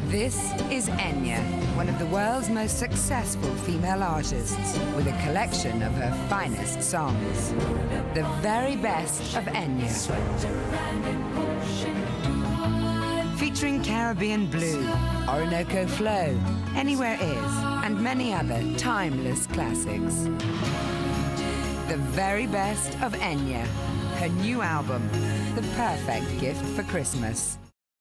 This is Enya, one of the world's most successful female artists, with a collection of her finest songs. The very best of Enya. Featuring Caribbean Blue, Orinoco Flow, Anywhere Is, and many other timeless classics. The very best of Enya, her new album, the perfect gift for Christmas.